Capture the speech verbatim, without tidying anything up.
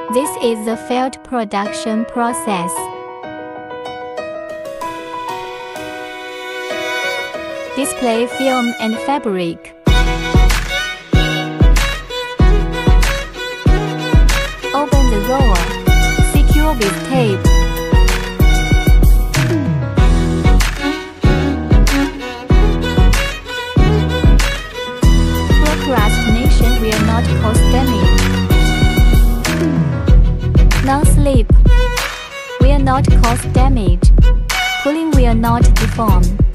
This is the failed production process. Display film and fabric. Open the roller. Secure with tape. Procrastination will not cause damage. Non-slip will not cause damage. Pulling will not deform.